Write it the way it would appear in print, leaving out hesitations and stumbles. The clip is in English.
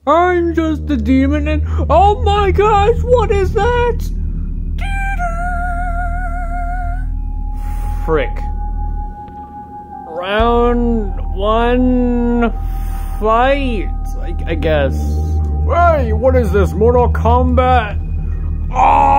I'm just a demon and oh my gosh, what is that? Frick. Round 1 fight, I guess. Hey, what is this, Mortal Kombat? Oh!